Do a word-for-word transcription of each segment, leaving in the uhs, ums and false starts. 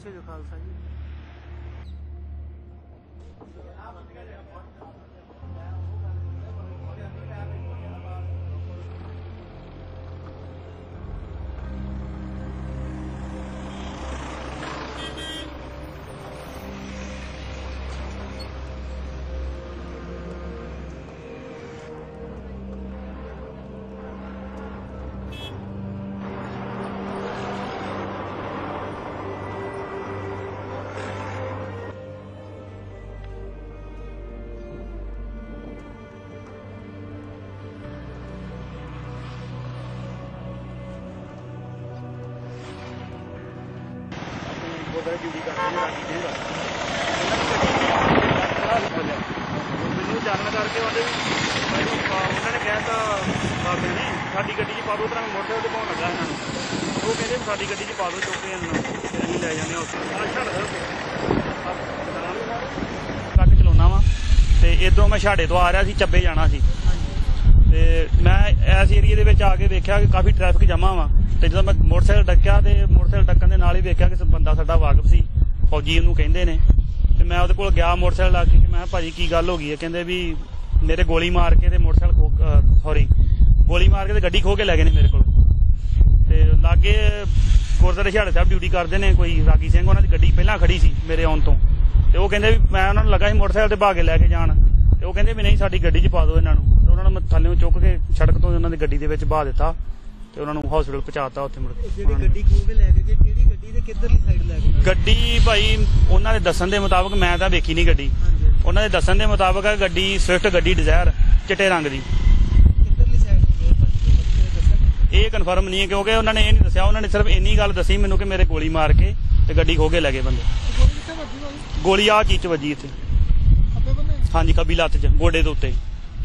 Waheguru ji Khalsa ji. Duty मैनू जानना करके उन्होंने कहता बाबे ने साडी गड्डी च पा दो, तरह मोटरसाइकिल दिखाने लगा इन्होंने। वो कहते साडी गड्डी च पा दो चुक के अं लै जाने ट्रक चलाना वा तो इधरों मैं छाड़े तो आ रहा सी, चब्बे जाना सी ते मैं इस एरिए के आके देखा कि काफ़ी ट्रैफिक जमा वा। तो जो मैं मोटरसाइकिल डक्या तो मोटरसाइकिल डक्कन के नाल ही देखा कि बंदा साडा वाकफ सी, फौजी इनू कहते ने। तो मैं उहदे कोल गया मोटरसाइकिल ला के, मैं भाजी की गल हो गई है? कहते भी मेरे गोली मार के ते मोटरसाइकिल खो सॉरी गोली मार के ते गड्डी खो के लै गए ने मेरे को। लागे गुरुद्वारे छाड़े साहब ड्यूटी करते हैं कोई रागी सिंह, उन्होंने गड्डी पहला खड़ी सी मेरे आउण तो। तो वो कहते भी मैं उन्होंने लगा मोटरसाइकिल ते भागे लैके जान, तो वो कहते भी नहीं साडी गड्डी च पा दो इन्हों। तो उन्होंने मैं थल्ले चुक के सड़क तो उन्होंने गड्डी दे विच बहा दिता ते उन्होंने हॉस्पिटल पहुंचाता। उत्थे मुड़ गड्डी भाई उन्होंने दसन के मुताबिक, मैं तो वेखी नहीं गड्डी, उन्होंने दसन के मुताबिक गड्डी स्विफ्ट गड्डी डिजायर चिट्टे रंग की। ये कन्फर्म नहीं है क्योंकि उन्होंने ये नहीं दसिया, उन्होंने सिर्फ इन्नी गल दसी मैनू कि मेरे गोली मार के ते गड्डी खो के लै गए बंदे। गोली आ चीज च वजी इत्थे, हाँ जी खब्बी लत्त च गोडे दे उत्ते।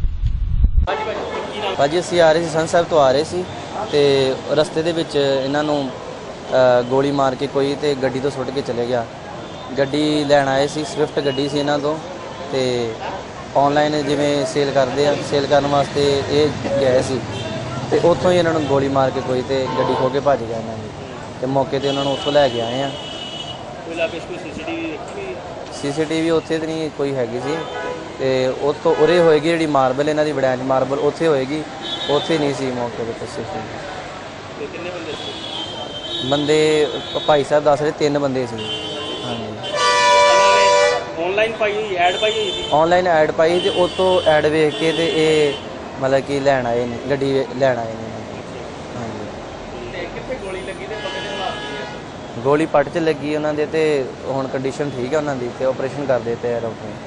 भाजी असीं आ रहे सी संत साहिब तो आ रहे सी ते रस्ते दे विच इन्हां नूं गोली मार के कोई ते गड्डी तो सुट के चले गया। गड्डी लैण आए सी, स्विफ्ट गड्डी सी इन्हां तो, ते ऑनलाइन जिवें सेल करदे आ, सेल करन वास्ते ये गए सी ते उत्थों ही इन्हां नूं गोली मार के कोई ते गड्डी खो के भज गया इन्हां दी। ते मौके ते उन्हां नूं उत्थों लै के आए आ। सी सी टी वी उत्थे ते नहीं कोई हैगी सी, ते उत्थों उरे होएगी जिहड़ी मार्बल इन्हां दी वड़ैंच मार्बल उत्थे होएगी, उत्थे नहीं सी मौके ते सी सी टी वी। बंदे भाई साहब दस रहे तीन बंदे सी। हाँ जी ऑनलाइन पाई ऐड पाई हुई ऑनलाइन ऐड पाई ते उतों ऐड वेख के ते ये मतलब कि लैण आए ने गड्डी लैण आए ने। हाँ जी गोली पट च लगी उन्हां दे ते हुण कंडीशन ठीक है उन्हां दी ते ऑपरेशन कर दे तैयार हो गए।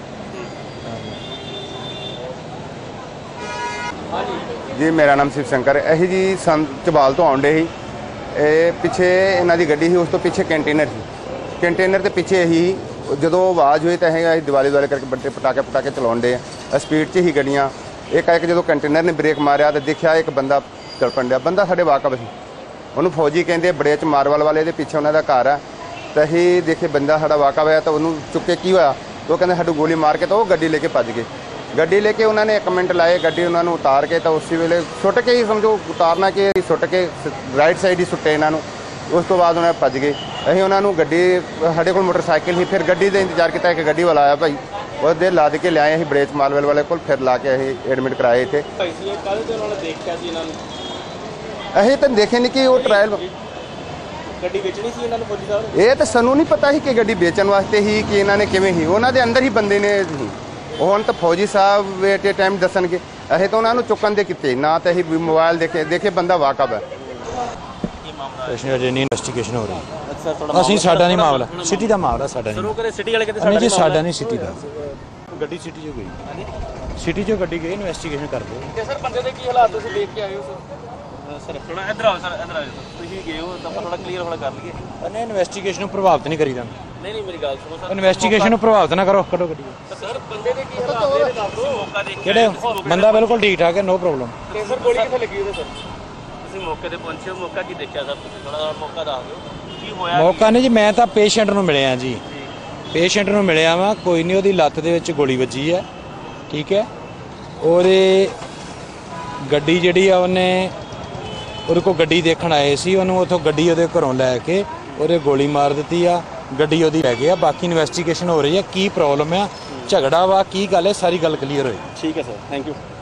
जी मेरा नाम शिव शंकर अही जी संत चबाल तो आउंडे ही पिछे इन्हों की गड्डी ही, उस तो पिछे कंटेनर सी, कंटेनर के पिछे ही जो आवाज़ हुई तो अं दिवाली दुआले करके बड़े पटाके पटाके चलाउण डे स्पीड च ही गड्डियाँ। एक एक जो कंटेनर ने ब्रेक मारिया तो देखा एक बंदा तड़पण दिया, बंदा साढ़े वाकफ ही, उन्होंने फौजी कहते बड़े च मारवल वाले के पिछे उन्होंने घर है। तो अही देखे बंदा साढ़ा वाकफ है तो उन्होंने चुके की होया, तो कहते साडू गोली मार के तो वो गड्डी लेके भज गए। गड्डी लेके उन्होंने एक मिनट लाए, गड्डी उन्होंने उतार के तो उसी वेले सुट के ही समझो उतारना कि सुट के राइट साइड ही सुटे इन्हों। उस तो बाद उन्होंने भज गए। अं उन्होंने गड्डी साढ़े को मोटरसाइकिल ही, फिर गड्डी का इंतजार किया, एक गड्डी वाला आया भाई वो देर ला के लियाए अं बड़ेच मालवेल वाले को, फिर ला के अं एडमिट कराए थे। अं तो देखे नहीं कि वो ट्रायल ये तो सानू नहीं पता ही कि गड्डी बेचण वास्ते ही कि इन्होंने किवें ही, उन्होंने अंदर ही बंदे ने ही ਹੁਣ ਤਾਂ फौजी साहब एट ए टाइम दसणगे। असीं तो उन्होंने चुकन दे किते ना, तो असीं मोबाइल देखे देखे बंदा वाकफ है। अजे नहीं इन्वेस्टिगेशन हो रही ਅਸੀਂ ਸਾਡਾ ਨਹੀਂ ਮਾਮਲਾ, ਸਿਟੀ ਦਾ ਮਾਮਲਾ ਸਾਡਾ ਨਹੀਂ। ਸਿਟੀ ਵਾਲੇ ਕਹਿੰਦੇ ਸਾਡਾ ਨਹੀਂ, ਸਾਡਾ ਨਹੀਂ ਸਿਟੀ ਦਾ। ਗੱਡੀ ਸਿਟੀ ਚੋਂ ਗਈ, ਸਿਟੀ ਚੋਂ ਗੱਡੀ ਗਈ, ਇਨਵੈਸਟੀਗੇਸ਼ਨ ਕਰਦੇ ਤੇ ਸਰ ਬੰਦੇ ਦੇ ਕੀ ਹਾਲਾਤ ਤੁਸੀਂ ਦੇਖ ਕੇ ਆਏ ਹੋ ਸਰ? ਸਰ ਥੋੜਾ ਇੱਧਰ ਆਓ, ਸਰ ਇੱਧਰ ਆਓ, ਤੁਸੀਂ ਗਏ ਹੋ ਤਾਂ ਥੋੜਾ ਕਲੀਅਰ ਹੋਣਾ ਕਰ ਲਈਏ। ਨਹੀਂ ਇਨਵੈਸਟੀਗੇਸ਼ਨ ਨੂੰ ਪ੍ਰਭਾਵਿਤ ਨਹੀਂ ਕਰੀਦਾ। ਨਹੀਂ ਨਹੀਂ ਮੇਰੀ ਗੱਲ ਸੁਣੋ ਸਰ, ਇਨਵੈਸਟੀਗੇਸ਼ਨ ਨੂੰ ਪ੍ਰਭਾਵਿਤ ਨਾ ਕਰੋ, ਕੱਢੋ ਗੱਡੀ। ਸਰ ਬੰਦੇ ਦੇ ਕੀ ਹਾਲਾਤ ਨੇ ਦੱਸ ਦਿਓ। ਮੌਕਾ ਦੇਖ ਕਿਹੜੇ ਬੰਦਾ ਬਿਲਕੁਲ ਠੀਕ ਠਾਕ ਹੈ, ਨੋ ਪ੍ਰੋਬਲਮ। ਤੇ ਸਰ ਗੋਲੀ ਕਿੱਥੇ ਲੱਗੀ ਉਹਦੇ? ਸਰ ਤੁਸੀਂ ਮੌਕੇ ਤੇ ਪਹੁੰਚੇ ਹੋ, ਮੌਕਾ ਕੀ ਦੇਖਿਆ ਸਰ? ਤੁਸੀਂ ਥੋੜਾ ਮੌਕਾ ਦੱਸ ਦਿਓ ਕੀ ਹੋਇਆ। ਮੌਕਾ ਨਹੀਂ ਜੀ, ਮੈਂ ਤਾਂ ਪੇਸ਼ੈਂਟ ਨੂੰ ਮਿਲਿਆ ਜੀ, ਪੇਸ਼ੈਂਟ ਨੂੰ ਮਿਲਿਆ ਵਾ। ਕੋਈ ਨਹੀਂ, ਉਹਦੀ ਲੱਤ ਦੇ ਵਿੱਚ ਗੋਲੀ ਵੱਜੀ ਹੈ, ਠੀਕ ਹੈ। ਉਹਦੇ ਗੱਡੀ ਜਿਹੜੀ ਆ ਉਹਨੇ ਉਹਦੇ ਕੋਲ ਗੱਡੀ ਦੇਖਣ ਆਏ ਸੀ, ਉਹਨੂੰ ਉੱਥੋਂ ਗੱਡੀ ਉਹਦੇ ਘਰੋਂ ਲੈ ਕੇ ਉਹਦੇ ਗੋਲੀ ਮਾਰ ਦਿੱਤੀ ਆ। ਗੱਡੀ ਉਹਦੀ ਲੈ ਗਏ ਆ। ਬਾਕੀ ਇਨਵੈਸਟੀਗੇਸ਼ਨ ਹੋ ਰਹੀ ਹੈ, ਕੀ ਪ੍ਰੋਬਲਮ ਆ, ਝਗੜਾ ਵਾ, ਕੀ ਗੱਲ ਹੈ, ਸਾਰੀ ਗੱਲ ਕਲੀਅਰ ਹੋਈ। ਠੀਕ ਹੈ ਸਰ, ਥੈਂਕ ਯੂ।